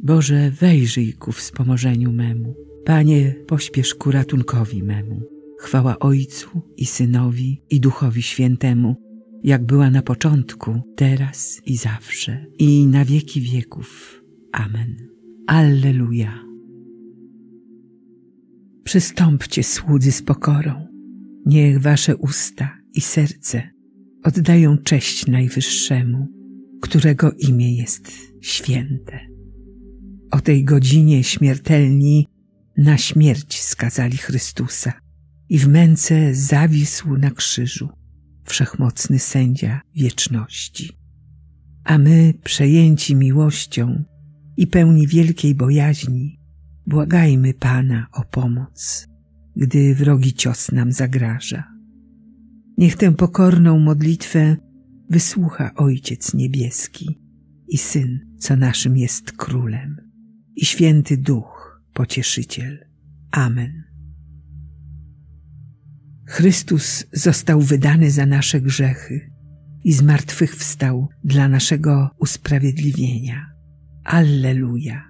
Boże, wejrzyj ku wspomożeniu memu. Panie, pośpiesz ku ratunkowi memu. Chwała Ojcu i Synowi i Duchowi Świętemu, jak była na początku, teraz i zawsze, i na wieki wieków. Amen. Alleluja. Przystąpcie, słudzy, z pokorą. Niech wasze usta i serce oddają cześć Najwyższemu, którego imię jest święte. O tej godzinie śmiertelni na śmierć skazali Chrystusa i w męce zawisł na krzyżu wszechmocny sędzia wieczności. A my, przejęci miłością i pełni wielkiej bojaźni, błagajmy Pana o pomoc, gdy wrogi cios nam zagraża. Niech tę pokorną modlitwę wysłucha Ojciec Niebieski i Syn, co naszym jest Królem, i Święty Duch, Pocieszyciel. Amen. Chrystus został wydany za nasze grzechy i zmartwychwstał dla naszego usprawiedliwienia. Alleluja.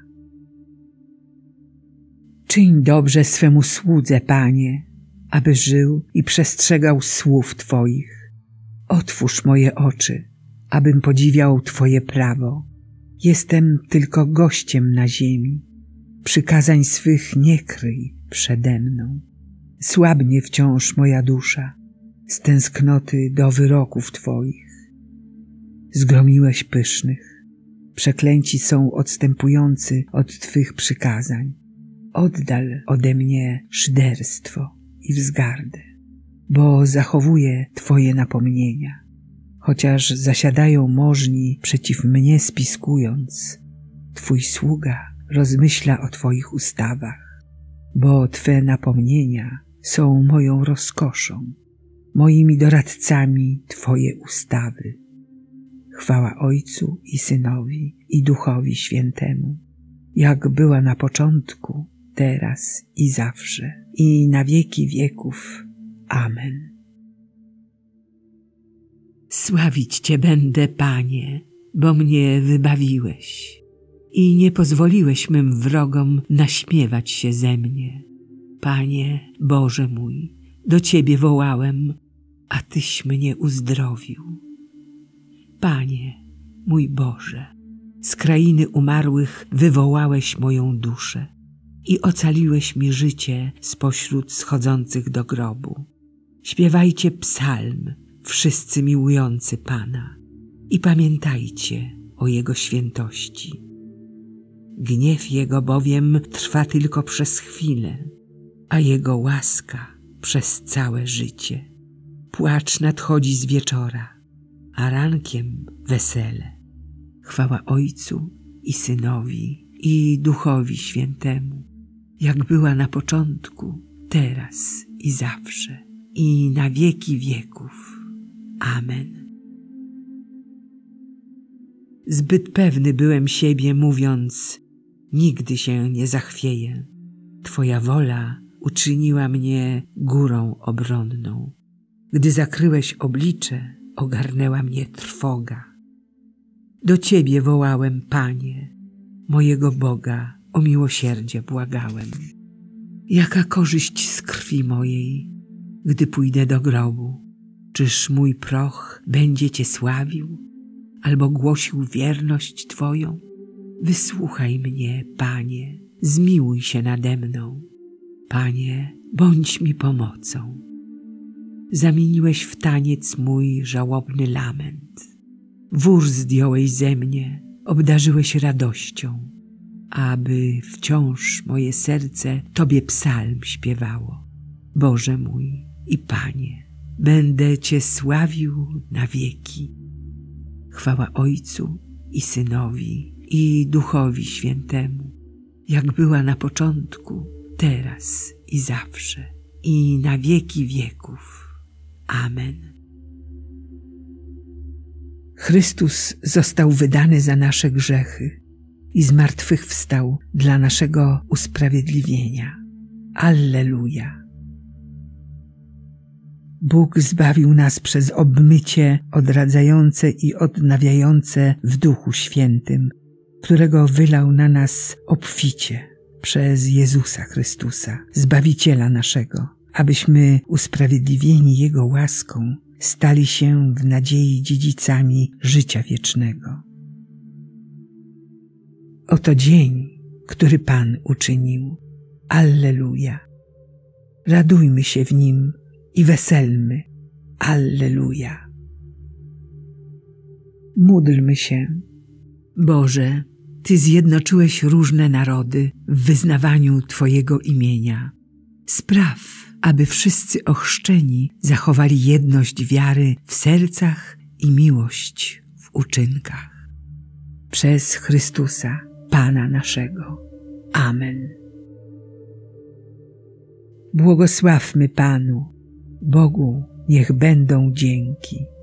Czyń dobrze swemu słudze, Panie, aby żył i przestrzegał słów Twoich. Otwórz moje oczy, abym podziwiał Twoje prawo. Jestem tylko gościem na ziemi. Przykazań swych nie kryj przede mną. Słabnie wciąż moja dusza z tęsknoty do wyroków Twoich. Zgromiłeś pysznych. Przeklęci są odstępujący od Twych przykazań. Oddal ode mnie szyderstwo i wzgardę, bo zachowuję Twoje napomnienia. Chociaż zasiadają możni przeciw mnie spiskując, Twój sługa rozmyśla o Twoich ustawach, bo Twe napomnienia są moją rozkoszą, moimi doradcami Twoje ustawy. Chwała Ojcu i Synowi i Duchowi Świętemu, jak była na początku, teraz i zawsze, i na wieki wieków. Amen. Sławić Cię będę, Panie, bo mnie wybawiłeś i nie pozwoliłeś mym wrogom naśmiewać się ze mnie. Panie, Boże mój, do Ciebie wołałem, a Tyś mnie uzdrowił. Panie, mój Boże, z krainy umarłych wywołałeś moją duszę i ocaliłeś mi życie spośród schodzących do grobu. Śpiewajcie psalm, wszyscy miłujący Pana, i pamiętajcie o Jego świętości. Gniew Jego bowiem trwa tylko przez chwilę, a Jego łaska przez całe życie. Płacz nadchodzi z wieczora, a rankiem wesele. Chwała Ojcu i Synowi i Duchowi Świętemu, jak była na początku, teraz i zawsze, i na wieki wieków. Amen. Zbyt pewny byłem siebie, mówiąc, nigdy się nie zachwieję. Twoja wola uczyniła mnie górą obronną. Gdy zakryłeś oblicze, ogarnęła mnie trwoga. Do Ciebie wołałem, Panie, mojego Boga, o miłosierdzie błagałem. Jaka korzyść z krwi mojej, gdy pójdę do grobu? Czyż mój proch będzie Cię sławił, albo głosił wierność Twoją? Wysłuchaj mnie, Panie, zmiłuj się nade mną. Panie, bądź mi pomocą. Zamieniłeś w taniec mój żałobny lament. Wór zdjąłeś ze mnie, obdarzyłeś radością, aby wciąż moje serce Tobie psalm śpiewało. Boże mój i Panie, będę Cię sławił na wieki. Chwała Ojcu i Synowi i Duchowi Świętemu, jak była na początku, teraz i zawsze, i na wieki wieków. Amen. Chrystus został wydany za nasze grzechy i zmartwychwstał dla naszego usprawiedliwienia. Alleluja. Bóg zbawił nas przez obmycie odradzające i odnawiające w Duchu Świętym którego wylał na nas obficie przez Jezusa Chrystusa, Zbawiciela naszego, abyśmy usprawiedliwieni Jego łaską stali się w nadziei dziedzicami życia wiecznego. Oto dzień, który Pan uczynił. Alleluja. Radujmy się w nim i weselmy. Alleluja. Módlmy się. Boże, Ty zjednoczyłeś różne narody w wyznawaniu Twojego imienia. Spraw, aby wszyscy ochrzczeni zachowali jedność wiary w sercach i miłość w uczynkach. Przez Chrystusa, Pana naszego. Amen. Błogosławmy Panu, Bogu niech będą dzięki.